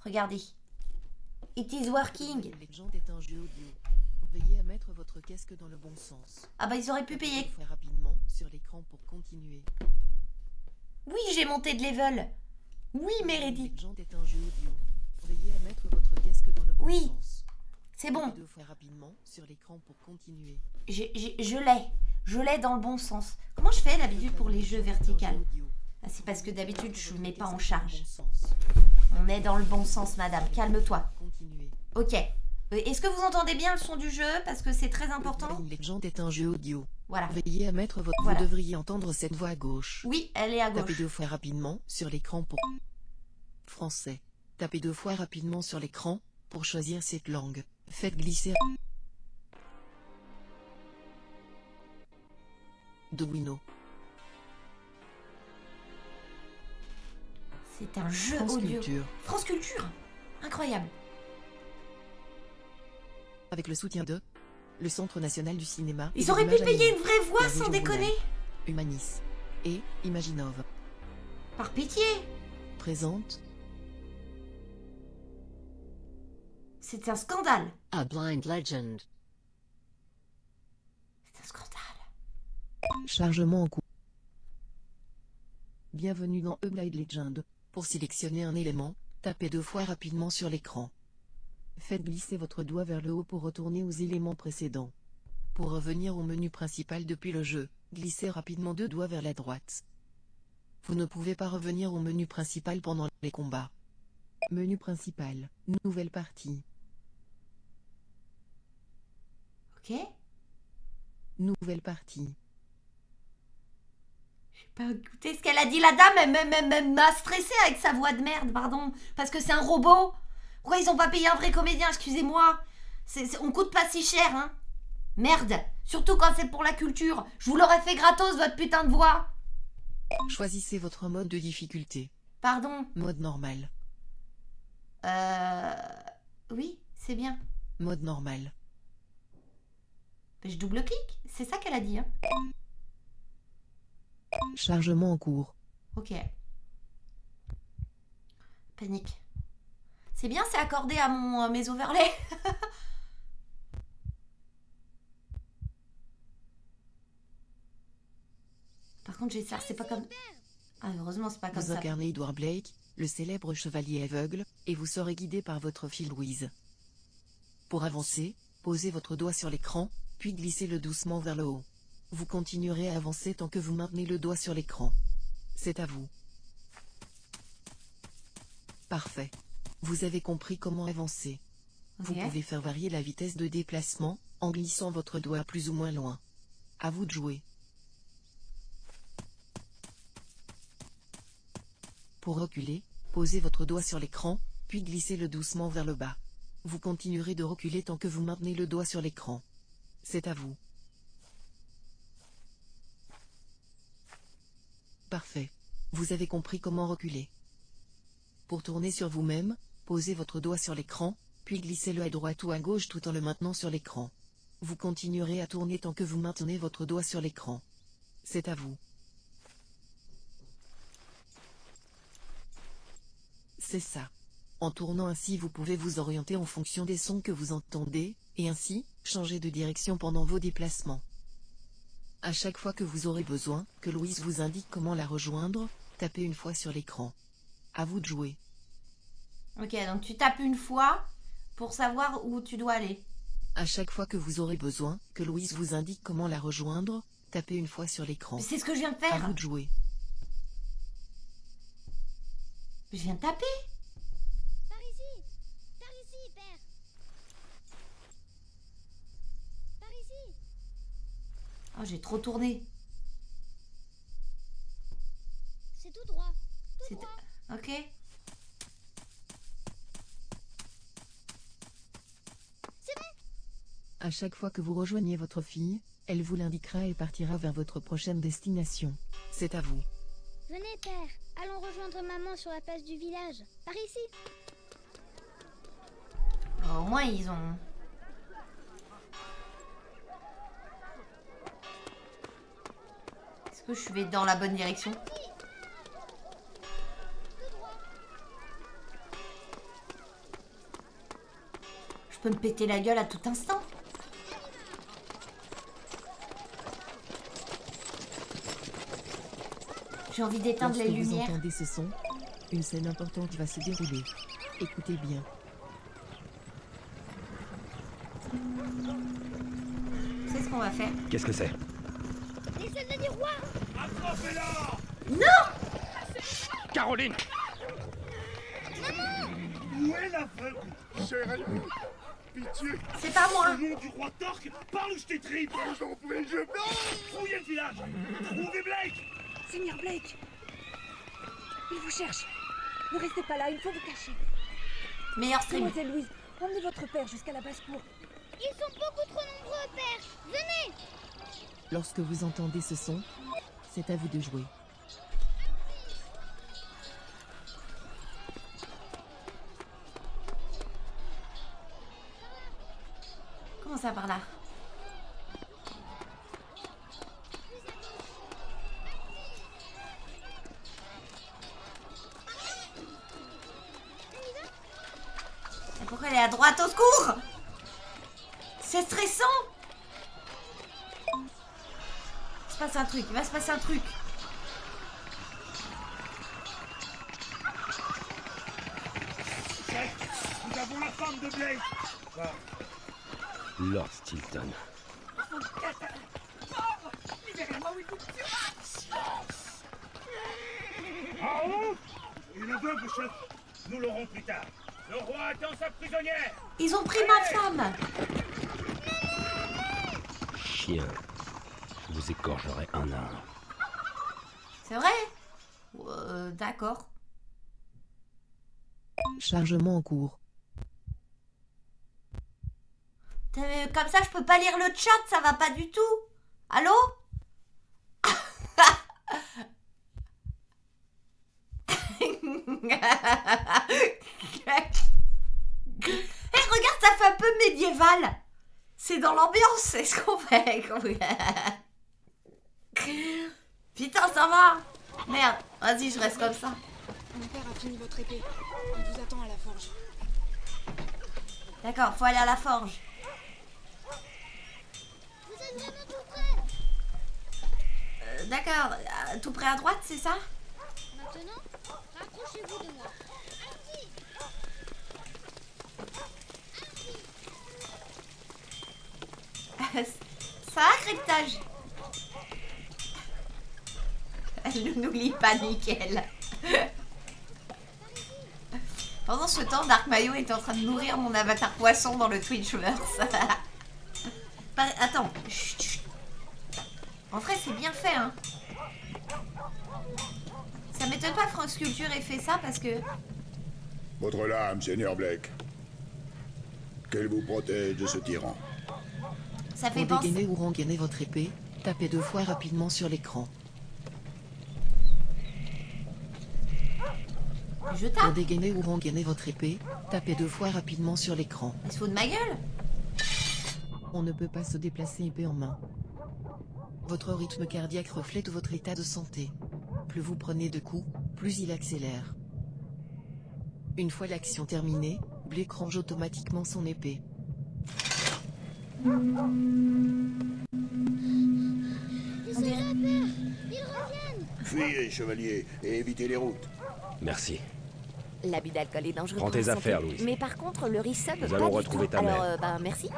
Regardez. It is working. Legend est un jeu audio. Veillez à mettre votre casque dans le bon sens. Ah bah ils auraient pu payer. Faites rapidement sur l'écran pour continuer. Oui, j'ai monté de level. Oui, Meredith. Legend est un jeu audio. Veillez à mettre votre casque dans le bon Oui. sens. C'est bon. Deux fois rapidement sur l'écran pour continuer. Je l'ai. Je l'ai dans le bon sens. Comment je fais d'habitude pour les jeux verticales? Ah, c'est parce que d'habitude je ne mets pas en charge. On est dans le bon sens, madame. Calme-toi. Ok. Est-ce que vous entendez bien le son du jeu? Parce que c'est très important. Legend est un jeu audio. Voilà. Veillez à mettre votre... Voilà. Vous devriez entendre cette voix à gauche. Oui, elle est à Tapez gauche. 2 fois rapidement sur l'écran pour... Français. Tapez 2 fois rapidement sur l'écran pour choisir cette langue. Faites glisser... Domino. C'est un jeu France audio. Culture. France Culture. Incroyable. Avec le soutien de... le Centre National du Cinéma... et Ils de auraient pu l'Image payer animée, une vraie voix la sans région déconner. Rhône-Alpes, Humanis et Imaginov Par pitié. présente C'est un scandale. A Blind Legend. C'est un scandale. chargement en cours. Bienvenue dans A Blind Legend. Pour sélectionner un élément, tapez 2 fois rapidement sur l'écran. Faites glisser votre doigt vers le haut pour retourner aux éléments précédents. Pour revenir au menu principal depuis le jeu, glissez rapidement 2 doigts vers la droite. Vous ne pouvez pas revenir au menu principal pendant les combats. Menu principal, nouvelle partie. Ok. Nouvelle partie. J'ai pas écouté ce qu'elle a dit, la dame. Elle m'a stressée avec sa voix de merde, pardon. Parce que c'est un robot. Pourquoi ils ont pas payé un vrai comédien? Excusez-moi. On coûte pas si cher, hein. Merde. Surtout quand c'est pour la culture. Je vous l'aurais fait gratos, votre putain de voix. Choisissez votre mode de difficulté. Pardon. Mode normal. Oui, c'est bien. Mode normal. Je double-clique. C'est ça qu'elle a dit, hein. Chargement en cours. Ok. Panique. C'est bien, c'est accordé à mes overlays. Par contre, j'espère c'est pas comme... Ah, heureusement, c'est pas comme Vous ça. incarnez Edward Blake, le célèbre chevalier aveugle, et vous serez guidé par votre fille Louise. Pour avancer, posez votre doigt sur l'écran, puis glissez-le doucement vers le haut. Vous continuerez à avancer tant que vous maintenez le doigt sur l'écran. C'est à vous. Parfait. Vous avez compris comment avancer. Vous Ok. pouvez faire varier la vitesse de déplacement, en glissant votre doigt plus ou moins loin. À vous de jouer. Pour reculer, posez votre doigt sur l'écran, puis glissez-le doucement vers le bas. Vous continuerez de reculer tant que vous maintenez le doigt sur l'écran. C'est à vous. Parfait. Vous avez compris comment reculer. Pour tourner sur vous-même, posez votre doigt sur l'écran, puis glissez-le à droite ou à gauche tout en le maintenant sur l'écran. Vous continuerez à tourner tant que vous maintenez votre doigt sur l'écran. C'est à vous. C'est ça. En tournant ainsi vous pouvez vous orienter en fonction des sons que vous entendez, et ainsi, changer de direction pendant vos déplacements. À chaque fois que vous aurez besoin que Louise vous indique comment la rejoindre, tapez une fois sur l'écran. À vous de jouer. Ok, donc tu tapes une fois pour savoir où tu dois aller. À chaque fois que vous aurez besoin que Louise vous indique comment la rejoindre, tapez une fois sur l'écran. Mais c'est ce que je viens de À faire. vous de jouer. Je viens de taper. Par ici, père. Par ici. Oh, j'ai trop tourné. C'est tout droit. C'est... Ok. À chaque fois que vous rejoignez votre fille, elle vous l'indiquera et partira vers votre prochaine destination. C'est à vous. Venez, père. Allons rejoindre maman sur la place du village. Par ici. Au moins, ils ont... Est-ce que je vais dans la bonne direction? Je peux me péter la gueule à tout instant. J'ai envie d'éteindre les Lorsque vous lumières. entendez ce son, une scène importante va se dérouler. Écoutez bien. C'est ce qu'on va faire. Qu'est-ce que c'est? Les soldats du roi. Attrapez-la! Non! Caroline! Où est la veuve? Chère amie, pitié. C'est pas moi. Au nom du roi Torque, parle ou je t'étripe. J'en prie, je... Fouillez le village. Trouvez Blake. Seigneur Blake, il vous cherche. Ne restez pas là, il faut vous cacher. Meilleur stream. Mademoiselle Louise, emmenez votre père jusqu'à la basse-cour. Ils sont beaucoup trop nombreux, père. Venez. Lorsque vous entendez ce son, c'est à vous de jouer. Comment ça par là? Et pourquoi elle est à droite? Au secours! C'est stressant! Il se passe un truc, il va se passer un truc. Chef, nous avons la femme de Blake. Lord Stilton. En haut. Et la veuve, chef. Nous l'aurons plus tard. Le roi attend sa prisonnière. Ils ont pris ma femme! Chien. Je vous égorgerai un à un. C'est vrai? D'accord. Chargement en cours. Mais comme ça, je peux pas lire le chat, ça va pas du tout. Allô? Hey, regarde, ça fait un peu médiéval. C'est dans l'ambiance, c'est ce qu'on fait. Putain, ça va. Merde, vas-y, je reste comme ça. Mon père a fini votre épée. Il vous attend à la forge. D'accord, faut aller à la forge. Vous êtes vraiment tout prêts. D'accord, tout près à droite, c'est ça? Maintenant, rapprochez-vous de moi. Ça va, cryptage? Elle nous lit pas nickel. Pendant ce temps, Dark Mayo est en train de nourrir mon avatar poisson dans le Twitchverse. Attends. Chut, chut. En vrai, c'est bien fait, hein. Ça m'étonne pas que France Culture ait fait ça parce que... Votre lame, Seigneur Blake. Qu'elle vous protège de ce tyran. Ça fait Pour penser... dégainer ou rengainer votre épée, tapez 2 fois rapidement sur l'écran. Je Pour tape. dégainer ou rengainer votre épée, tapez 2 fois rapidement sur l'écran. Elle se fout de ma gueule. On ne peut pas se déplacer épée en main. Votre rythme cardiaque reflète votre état de santé. Plus vous prenez de coups, plus il accélère. Une fois l'action terminée, Blake range automatiquement son épée. Les soldats, père. Ils reviennent. Fuyez, chevalier, et évitez les routes. Merci. L'abus d'alcool est dangereux Prends pour tes la santé. affaires, Louise. Mais par contre, le riz-sub, Nous pas allons du retrouver tout. ta Alors, mère. merci.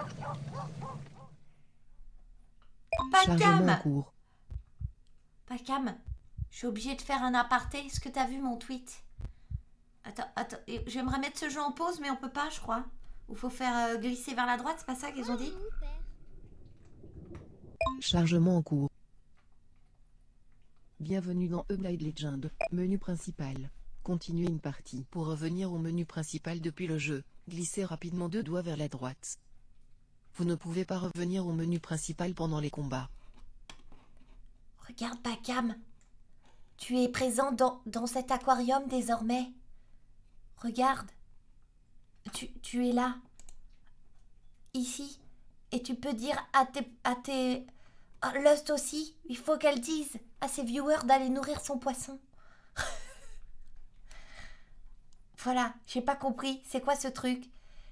Pas Chargement en cam. cours. Pas cam. Je suis obligée de faire un aparté. Est-ce que t'as vu mon tweet? Attends. J'aimerais mettre ce jeu en pause, mais on peut pas, je crois. Ou faut faire glisser vers la droite, c'est pas ça qu'ils ont dit? Où, père? Chargement en cours. Bienvenue dans Blade Legend, menu principal. Continuez une partie. Pour revenir au menu principal depuis le jeu, glissez rapidement 2 doigts vers la droite. Vous ne pouvez pas revenir au menu principal pendant les combats. Regarde, Pacam. Tu es présent dans cet aquarium désormais. Regarde. Tu es là. Ici. Et tu peux dire à tes Lust aussi, il faut qu'elle dise à ses viewers d'aller nourrir son poisson. Voilà, j'ai pas compris. C'est quoi ce truc?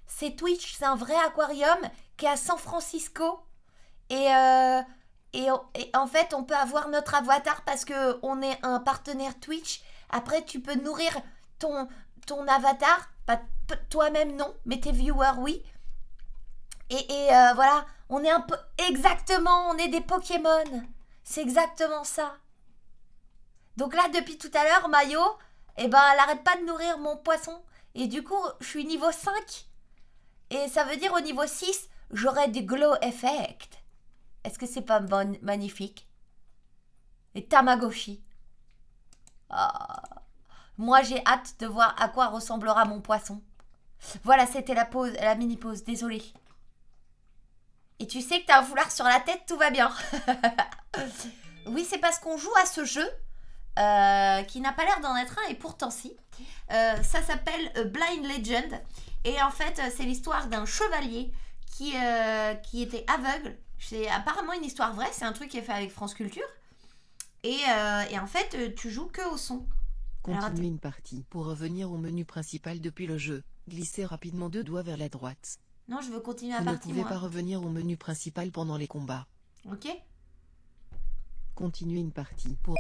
c'est Twitch, c'est un vrai aquarium qui est à San Francisco. Et en fait, on peut avoir notre avatar parce que on est un partenaire Twitch. Après, tu peux nourrir ton avatar. Pas toi-même, non, mais tes viewers, oui. Et voilà, on est un peu... Exactement, on est des Pokémon. C'est exactement ça. Donc là, depuis tout à l'heure, Mayo, eh ben, elle arrête pas de nourrir mon poisson. Et du coup, je suis niveau 5. Et ça veut dire au niveau 6, j'aurai du glow effect. Est-ce que c'est pas magnifique? Et Tamagotchi. Ah. Moi, j'ai hâte de voir à quoi ressemblera mon poisson. Voilà, c'était la pause, la mini-pause, désolée. Et tu sais que t'as un foulard sur la tête, tout va bien. Oui, c'est parce qu'on joue à ce jeu qui n'a pas l'air d'en être un, et pourtant si. Ça s'appelle Blind Legend. Et en fait, c'est l'histoire d'un chevalier qui était aveugle. C'est apparemment une histoire vraie, c'est un truc qui est fait avec France Culture. Et en fait, tu joues que au son. Continuez une partie. Pour revenir au menu principal depuis le jeu, glissez rapidement 2 doigts vers la droite. Non, je veux continuer la Vous ne partie, pouvez moi. pas revenir au menu principal pendant les combats. Ok. Continuez une partie. Pour...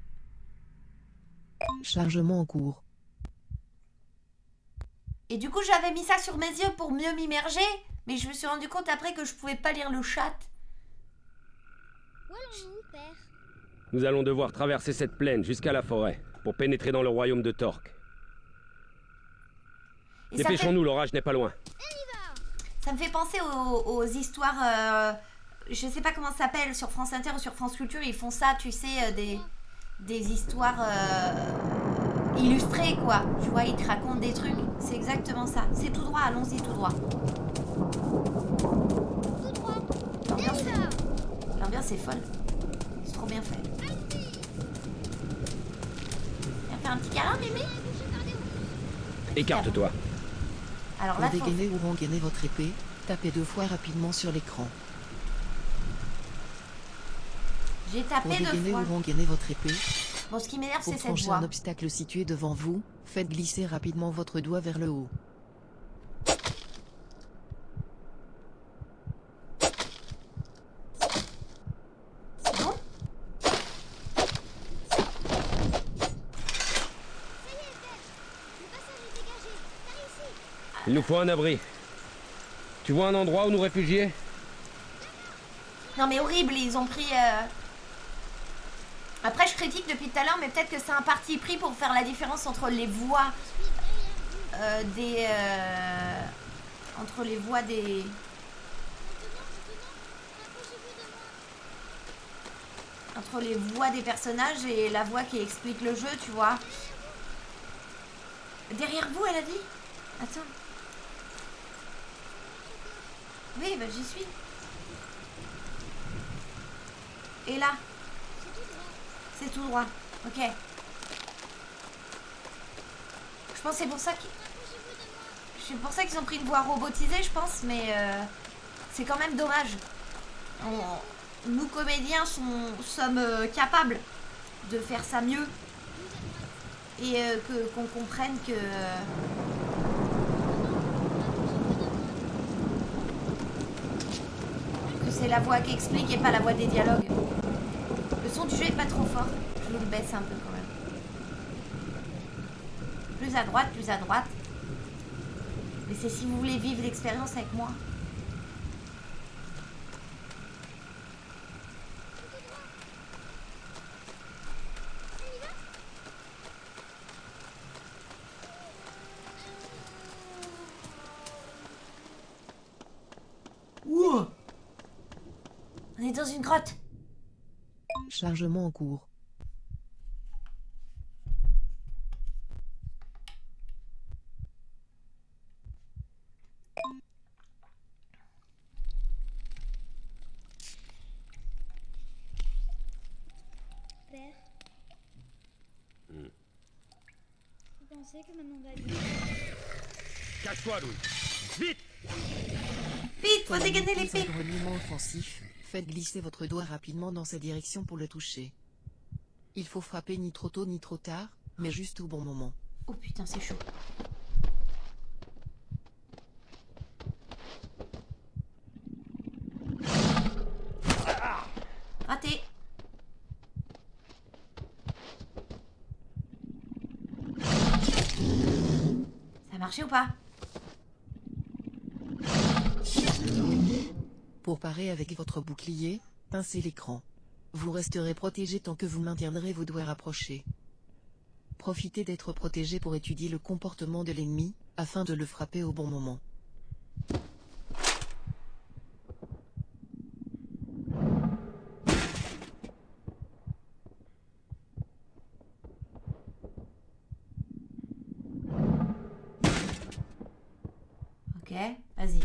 Chargement en cours. Et du coup, j'avais mis ça sur mes yeux pour mieux m'immerger, mais je me suis rendu compte après que je pouvais pas lire le chat. Où allons-nous, père? Nous allons devoir traverser cette plaine jusqu'à la forêt pour pénétrer dans le royaume de Torque. Dépêchons-nous, l'orage n'est pas loin. Ça me fait penser aux histoires, je sais pas comment ça s'appelle, sur France Inter ou sur France Culture, ils font ça, tu sais, des histoires illustrées, quoi. Tu vois, ils te racontent des trucs. C'est exactement ça. C'est tout droit, allons-y, tout droit. Tout droit. L'ambiance est folle. C'est trop bien fait. Viens faire un petit câlin, mémé. Écarte-toi. Alors là, Pour dégainer ou rengainer votre épée, tapez 2 fois rapidement sur l'écran. j'ai Pour tapé 2 dégainer fois. ou rengainer votre épée, Bon, ce qui m'énerve, pour c'est cette franchir voix. un obstacle situé devant vous, faites glisser rapidement votre doigt vers le haut. C'est bon? Il nous faut un abri. Tu vois un endroit où nous réfugier? Non mais horrible, ils ont pris... Après je critique depuis tout à l'heure, mais peut-être que c'est un parti pris pour faire la différence entre les voix entre les voix des... Entre les voix des personnages et la voix qui explique le jeu, tu vois. Derrière vous, elle a dit? Attends. Oui, bah j'y suis. Et là? C'est tout droit. Ok. Je pense que c'est pour ça qu'ils ont pris une voix robotisée, je pense, mais c'est quand même dommage. Nous, comédiens, sommes capables de faire ça mieux. Et qu'on comprenne que... c'est la voix qui explique et pas la voix des dialogues. Le son du jeu est pas trop fort. Je vous le baisse un peu quand même. Plus à droite, plus à droite. Mais c'est si vous voulez vivre l'expérience avec moi. Ouah! On est dans une grotte. Chargement en cours. Père. Vous pensez que maman va bien? Cache-toi, Louis. Vite! Vite, faut dégainer Pour l'épée. un grognement offensif, faites glisser votre doigt rapidement dans sa direction pour le toucher. Il faut frapper ni trop tôt ni trop tard, mais juste au bon moment. Oh putain, c'est chaud. marché ou pas? Pour parer avec votre bouclier, pincez l'écran. Vous resterez protégé tant que vous maintiendrez vos doigts rapprochés. Profitez d'être protégé pour étudier le comportement de l'ennemi, afin de le frapper au bon moment. Ok, vas-y.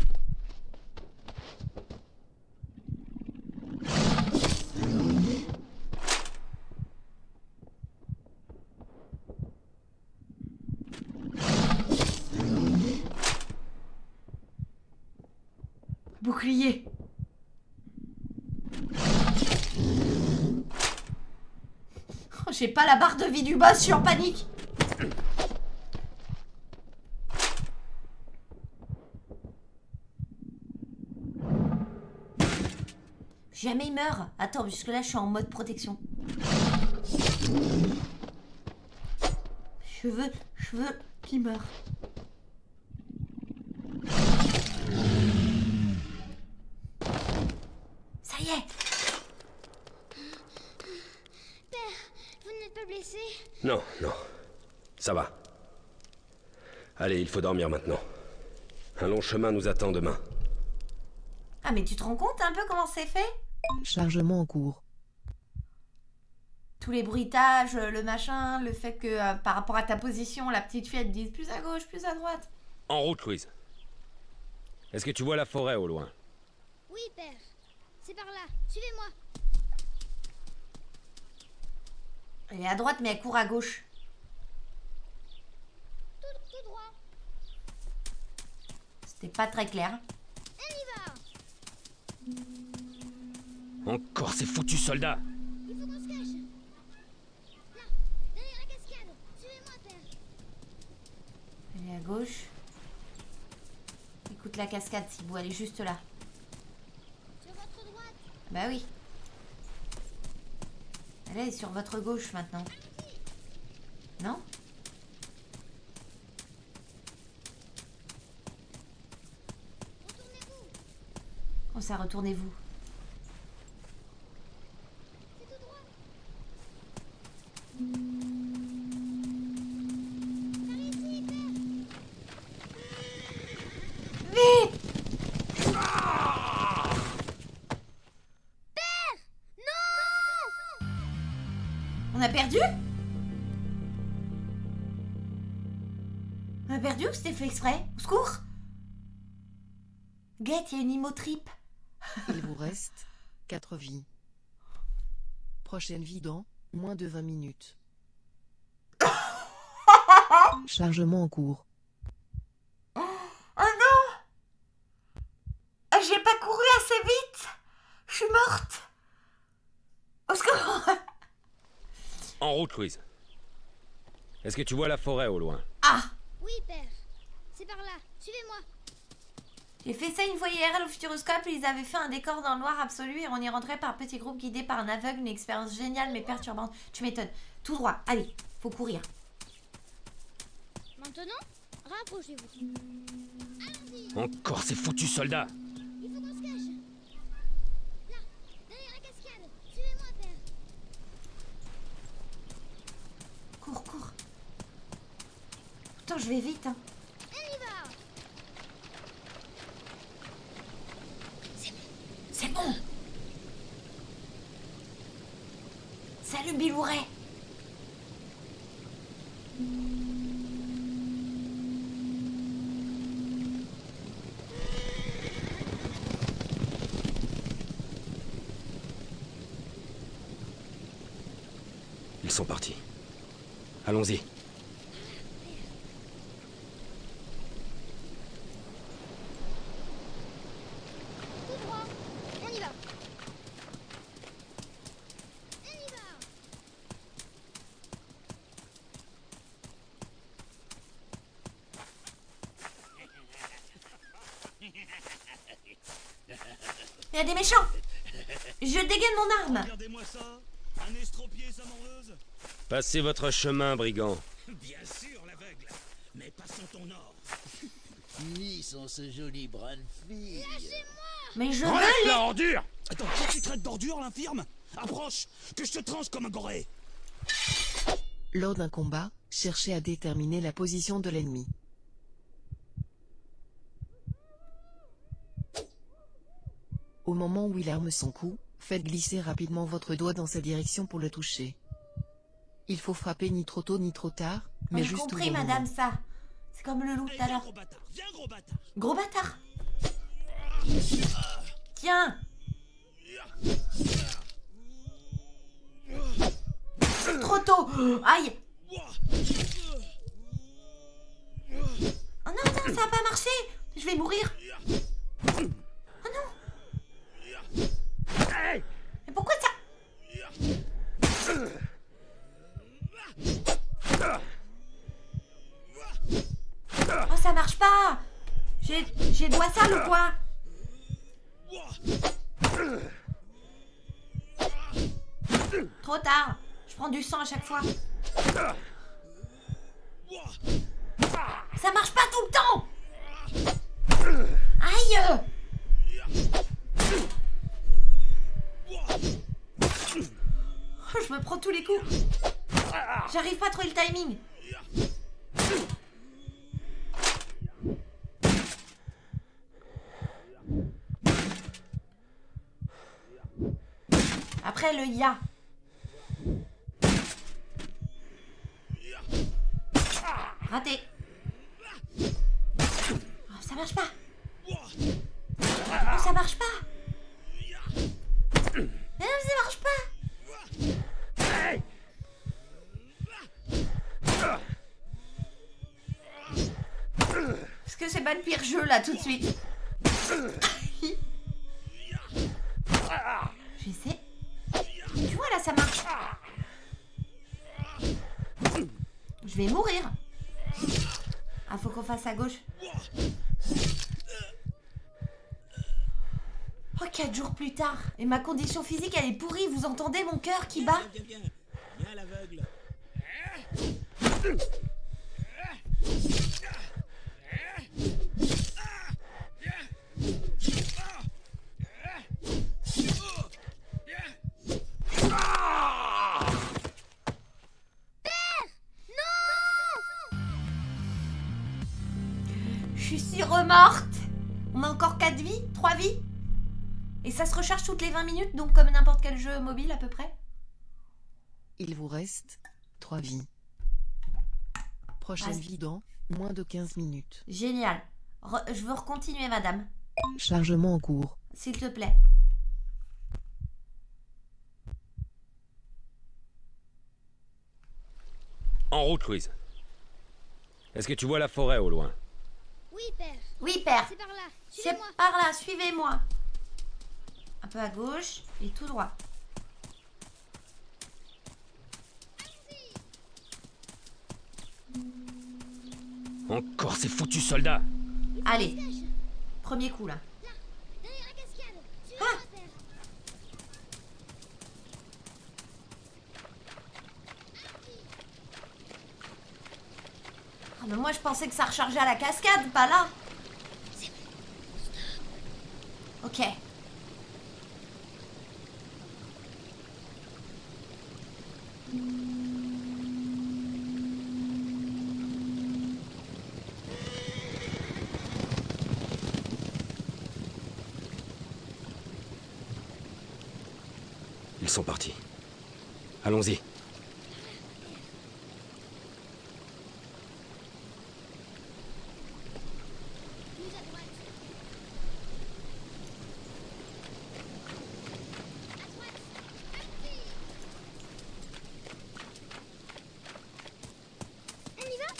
Bouclier. Oh, j'ai pas la barre de vie du boss, je suis en panique. Jamais il meurt. Attends, jusque là je suis en mode protection. Je veux qu'il meure. Ça y est. Père, vous n'êtes pas blessé? Non, non. Ça va. Allez, il faut dormir maintenant. Un long chemin nous attend demain. Ah mais tu te rends compte un peu comment c'est fait? Chargement en cours. Tous les bruitages, le machin, le fait que par rapport à ta position, la petite fille elle te dise plus à gauche, plus à droite. En route, Louise. Est-ce que tu vois la forêt au loin? Oui, père. C'est par là. Suivez-moi. Elle est à droite mais elle court à gauche. Tout droit. C'était pas très clair. On y va. Encore ces foutus soldats! Il faut qu'on se cache. Là, derrière la cascade. Suivez-moi, père. Elle est à gauche. Écoute la cascade, Sibou, elle est juste là. Sur votre droite. Bah oui. Elle est sur votre gauche maintenant. Non? Retournez-vous. Comment ça, retournez-vous? C'est tout droit. Par ici, père. Vite! Père! Non! On a perdu? On a perdu ou c'était fait exprès? Au secours? Guette, il y a une immotrip. Il vous reste 4 vies. Prochaine vie dans moins de 20 minutes. Chargement en cours. Oh non! J'ai pas couru assez vite! Je suis morte! Au secours! En route, Louise. Est-ce que tu vois la forêt au loin? Ah! Oui, père. C'est par là. Suivez-moi. J'ai fait ça une fois IRL au Futuroscope, ils avaient fait un décor dans le noir absolu et on y rentrait par petits groupes guidés par un aveugle, une expérience géniale mais perturbante. Tu m'étonnes. Tout droit, allez, faut courir. Maintenant, rapprochez-vous. Allons-y. Encore ces foutus soldats! Il faut qu'on se cache. Là, derrière la cascade. Suivez-moi, père. Cours, cours. Putain, je vais vite. Hein. On y va. C'est bon. Salut Bilouret. Ils sont partis. Allons-y. Tout droit. On y va. On y va. Il y a des méchants. Je dégaine mon arme. Regardez-moi ça. Un estropié, sa morveuse. Passez votre chemin, brigand. Bien sûr, l'aveugle. Mais passons ton or. Ni sans ce joli brin de fille. Mais je Relâche veux la les... ordure! Attends, toi tu traites d'ordure l'infirme? Approche, que je te tranche comme un goré. Lors d'un combat, cherchez à déterminer la position de l'ennemi. Au moment où il arme son coup, faites glisser rapidement votre doigt dans sa direction pour le toucher. Il faut frapper ni trop tôt ni trop tard, mais J'ai juste au compris, bon madame, moment. ça. C'est comme le loup tout à Viens l'heure. gros bâtard, viens gros bâtard. Gros bâtard. Tiens. Trop tôt. Aïe. Oh non, non, ça a pas marché. Je vais mourir. Oh non. Mais pourquoi ça... Oh, ça marche pas. J'ai le doigt sale ou quoi? Trop tard. Je prends du sang à chaque fois. Ça marche pas tout le temps. Aïe. Oh, je me prends tous les coups. J'arrive pas à trouver le timing. Après le ya. Raté. Oh, ça marche pas. Oh, ça marche pas. Non, ça marche pas. Est-ce que c'est pas le pire jeu là tout de suite? J'essaie. Tu vois là ça marche. Je vais mourir. Ah, faut qu'on fasse à gauche. Oh, 4 jours plus tard. Et ma condition physique elle est pourrie. Vous entendez mon cœur qui bat? Viens, viens à l'aveugle. Je suis si remorte. On a encore 4 vies, 3 vies. Et ça se recharge toutes les 20 minutes, donc comme n'importe quel jeu mobile à peu près. Il vous reste 3 vies. Prochaine Ah, vie dans moins de 15 minutes. Génial. Je veux recontinuer, madame. Chargement en cours. S'il te plaît. En route, Louise. Est-ce que tu vois la forêt au loin? Oui, père. Oui, père. C'est par là. C'est Suivez-moi. par là, suivez-moi. Un peu à gauche et tout droit. Encore ces foutus soldats! Allez. Premier coup là. Derrière la cascade. Suivez-moi, père. Ah, mais moi je pensais que ça rechargeait à la cascade, pas là. Ok. Ils sont partis. Allons-y. Nous à droite. À droite. Parti. On y va?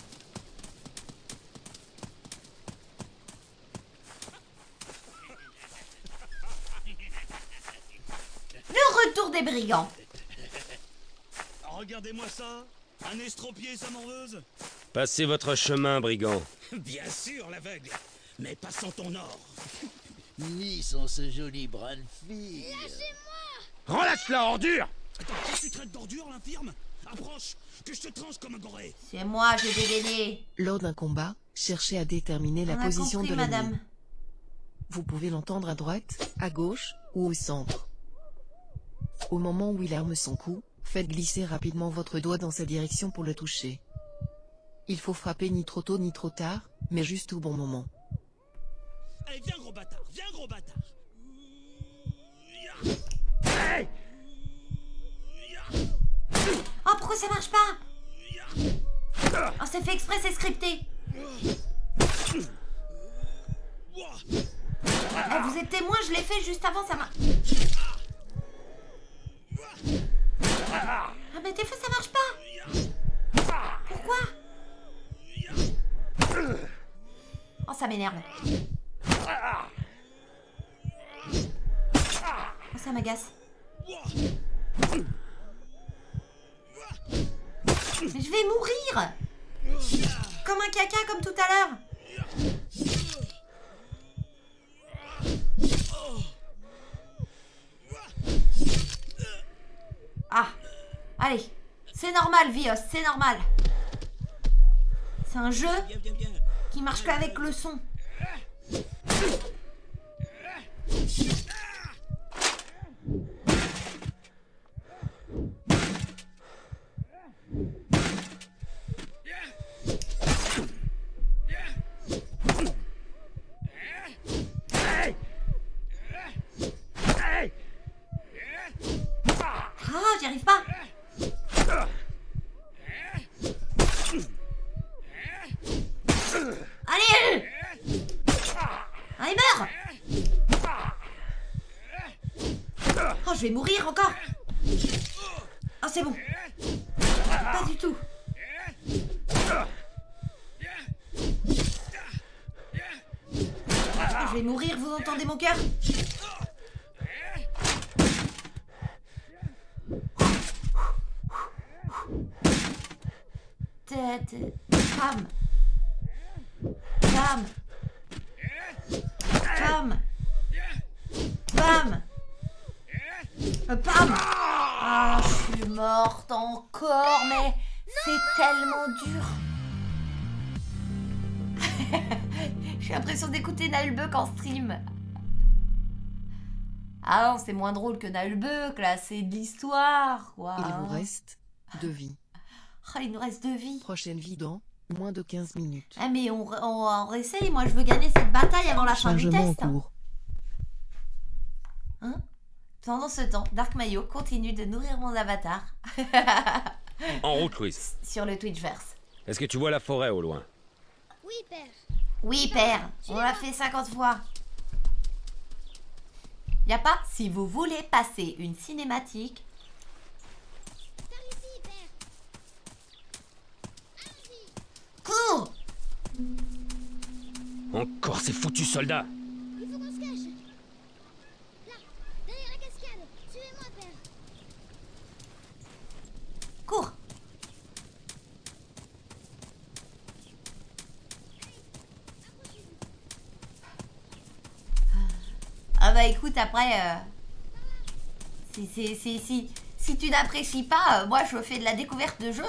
Le retour des brigands. Regardez-moi ça. Un estropié, sa morveuse. Passez votre chemin, brigand. Bien sûr, l'aveugle. Mais passons ton or. Ni sans ce joli brin de fille. Relâche la ordure! Attends, toi tu traites d'ordure l'infirme? Approche, que je te tranche comme un goré. C'est moi, j'ai dégainé. Lors d'un combat, Cherchez à déterminer la On a position compris, de l'ennemi. madame. Vous pouvez l'entendre à droite, à gauche, ou au centre. Au moment où il arme son coup, faites glisser rapidement votre doigt dans sa direction pour le toucher. Il faut frapper ni trop tôt ni trop tard, mais juste au bon moment. Allez, viens gros bâtard, viens gros bâtard. Hey! Oh, pourquoi ça marche pas? Oh, c'est fait exprès, c'est scripté. Eh, vous êtes témoin, je l'ai fait juste avant, ça m'a... Ah, mais des fois ça marche pas. Pourquoi? Oh, ça m'énerve. Oh, ça m'agace. Mais je vais mourir. Comme un caca, comme tout à l'heure. Ah, allez. C'est normal, Vios, c'est normal. C'est un jeu qui marche qu'avec le son. Ah, j'y arrive pas. Allez! Allez, meurs! Oh, je vais mourir encore! Oh, c'est bon. Pas du tout. Je vais mourir, vous entendez mon cœur? Pam. Pam. Pam. Pam. Pam. Ah, je suis morte encore, mais c'est tellement dur. J'ai l'impression d'écouter Nalbuck en stream. Ah non, c'est moins drôle que Nalbuck, là, c'est de l'histoire, quoi. Il vous reste 2 vies. Oh, il nous reste 2 vies. Prochaine vie dans moins de 15 minutes. Ah, mais on réessaye, moi je veux gagner cette bataille avant la fin du Chargement en test. cours. Hein? Pendant ce temps, Dark Mayo continue de nourrir mon avatar. En route, Louise. Sur le Twitchverse. Est-ce que tu vois la forêt au loin? Oui, père. Oui, père, on l'a fait 50 fois. Y a pas? Si vous voulez passer une cinématique... Par ici, père. Cours! Encore ces foutus soldats! Il faut qu'on se cache. Là, derrière la cascade. Suivez-moi, père. Cours! Ah bah écoute, après... Si tu n'apprécies pas, moi je fais de la découverte de jeu.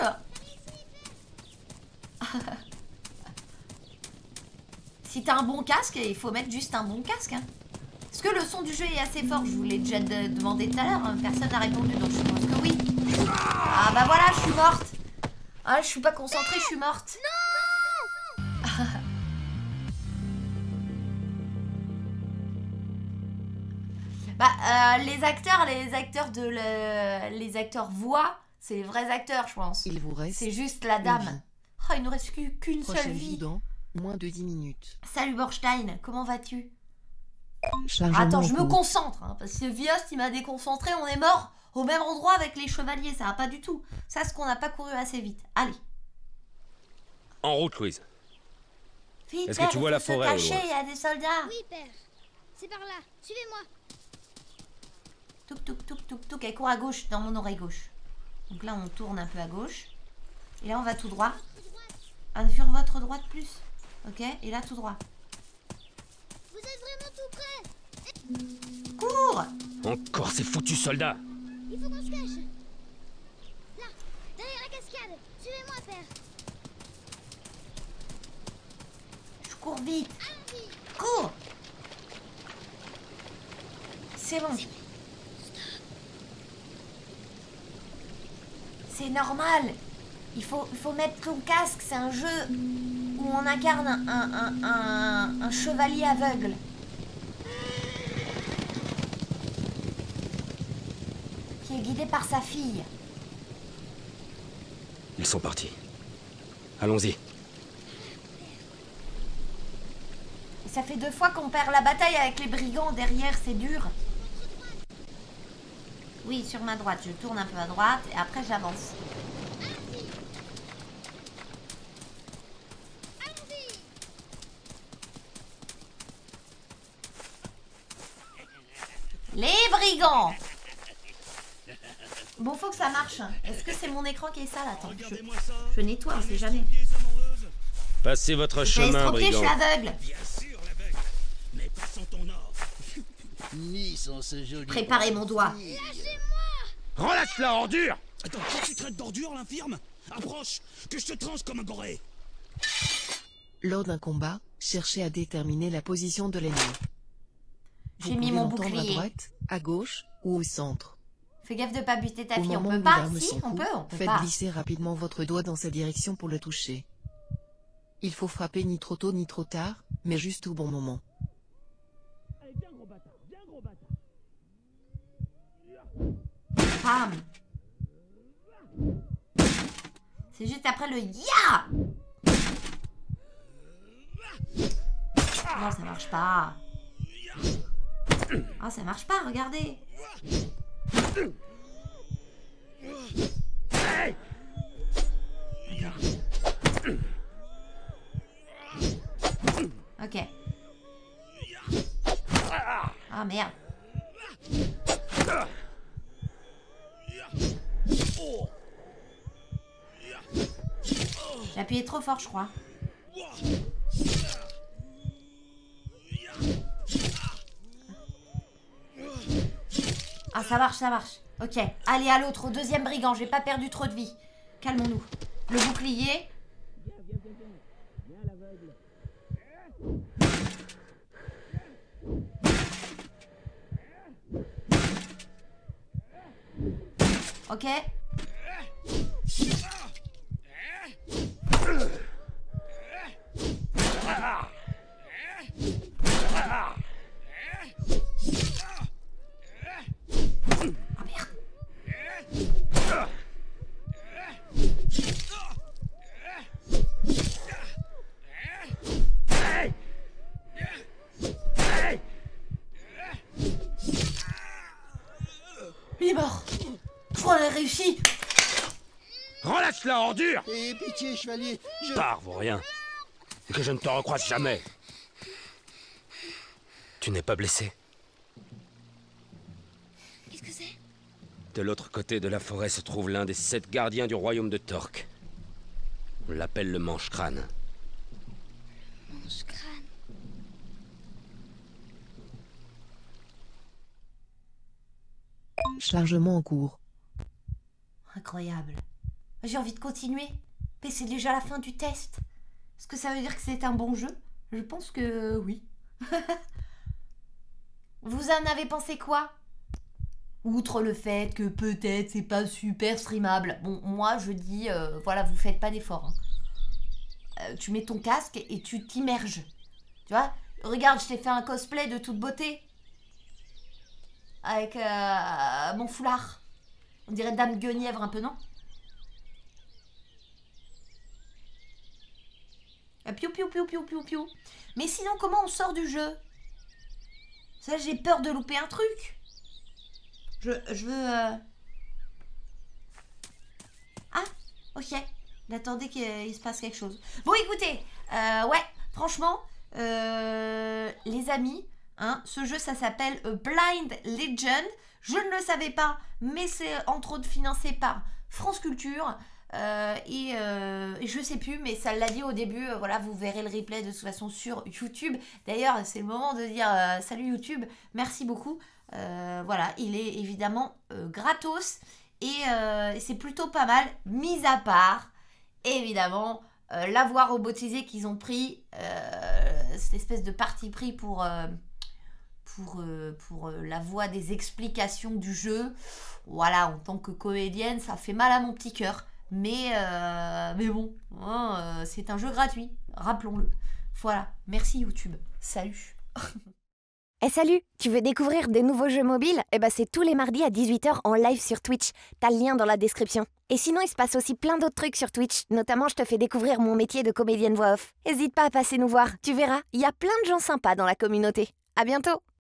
Si t'as un bon casque, il faut mettre juste un bon casque. Hein. Est-ce que le son du jeu est assez fort? Je vous l'ai déjà demandé tout à l'heure, personne n'a répondu, donc je pense que oui. Ah bah voilà, je suis morte. Ah, je suis pas concentrée, je suis morte. Non. Bah, les acteurs voix, c'est les vrais acteurs, je pense. Il vous reste. C'est juste la dame. Oh, il nous reste qu'une seule vie. Dans moins de 10 minutes. Salut Borstein, comment vas-tu? Chargement Attends, je en me cours. concentre, hein, parce que Viost, il m'a déconcentré, on est mort au même endroit avec les chevaliers, ça va pas du tout. Ça, c'est qu'on n'a pas couru assez vite. Allez. En route, Louise. Vite, Est-ce que tu vois la forêt au cacher, loin? il y a des soldats. Oui, père. C'est par là. Suivez-moi. Touc, touc, touc, touc, touc. Elle court à gauche, dans mon oreille gauche. Donc là, on tourne un peu à gauche. Et là, on va tout droit. Sur votre droite plus. Ok, et là, tout droit. Vous êtes vraiment tout près. Cours! Encore ces foutus soldats! Il faut qu'on se cache. Là, derrière la cascade. Suivez-moi, père. Cours vite. Cours. C'est bon. C'est normal. Il faut mettre ton casque. C'est un jeu où on incarne un chevalier aveugle. Qui est guidé par sa fille. Ils sont partis. Allons-y. Ça fait 2 fois qu'on perd la bataille avec les brigands derrière, c'est dur. Oui, sur ma droite, je tourne un peu à droite et après j'avance. Les brigands! Bon, faut que ça marche. Est-ce que c'est mon écran qui est sale? Attends, je nettoie, on sait jamais. Passez votre chemin, je suis brigand. aveugle. Bien sûr, l'aveugle. Mais passons ton or. Ni sans ce joli... Préparez mon doigt. Relâche la ordure! Attends, pourquoi tu traites d'ordure, l'infirme? Approche, que je te tranche comme un goré. Lors d'un combat, cherchez à déterminer la position de l'ennemi. J'ai mis mon l'entendre bouclier. à droite, à gauche ou au centre. Fais gaffe de pas buter ta Au fille. On moment peut où pas? l'arme Si, on s'enfout, peut faites pas. glisser rapidement votre doigt dans sa direction pour le toucher. Il faut frapper ni trop tôt ni trop tard, mais juste au bon moment. Allez, viens gros bâtard, viens gros bâtard. Pam. C'est juste après le ya. Non, ça marche pas. Ah, ça marche pas, regardez. Ok. Ah, merde. J'ai appuyé trop fort, je crois. Ah, ça marche, ça marche. Ok, allez à l'autre, au deuxième brigand. J'ai pas perdu trop de vie. Calmons-nous. Le bouclier. Viens l'aveugle. Ok. Ah merde. Il est mort. Je crois qu'on a réussi. Relâche la ordure! Eh, pitié, chevalier, je... Pars, vaut rien. Et que je ne te recroise jamais. Tu n'es pas blessé? Qu'est-ce que c'est? De l'autre côté de la forêt se trouve l'un des 7 gardiens du royaume de Torque. On l'appelle le Mange-Crâne. Mange-crâne. Chargement en cours. Incroyable. J'ai envie de continuer. Mais c'est déjà la fin du test. Est-ce que ça veut dire que c'est un bon jeu? Je pense que oui. Vous en avez pensé quoi? Outre le fait que peut-être c'est pas super streamable. Bon, moi je dis, voilà, vous faites pas d'efforts. Hein. Tu mets ton casque et tu t'immerges. Tu vois? Regarde, je t'ai fait un cosplay de toute beauté. Avec mon foulard. On dirait Dame Guenièvre un peu, non? Piou piou piou piou piou piou. Mais sinon, comment on sort du jeu? Ça, j'ai peur de louper un truc. Je veux... Ah, ok. J'attendais qu'il se passe quelque chose. Bon, écoutez, ouais, franchement, les amis, hein, ce jeu, ça s'appelle Blind Legend. Je ne le savais pas, mais c'est entre autres financé par France Culture. Et je sais plus, mais ça l'a dit au début. Voilà, vous verrez le replay de toute façon sur YouTube. D'ailleurs, c'est le moment de dire salut YouTube, merci beaucoup. Voilà, il est évidemment gratos et c'est plutôt pas mal, mis à part évidemment la voie robotisée qu'ils ont pris cette espèce de parti pris pour la voie des explications du jeu. Voilà, en tant que comédienne, ça fait mal à mon petit cœur. Mais bon, hein, c'est un jeu gratuit, rappelons-le. Voilà, merci YouTube. Salut. Eh salut, tu veux découvrir des nouveaux jeux mobiles? Eh ben c'est tous les mardis à 18h en live sur Twitch. T'as le lien dans la description. Et sinon, il se passe aussi plein d'autres trucs sur Twitch. Notamment, je te fais découvrir mon métier de comédienne voix off. Hésite pas à passer nous voir, tu verras, il y a plein de gens sympas dans la communauté. À bientôt.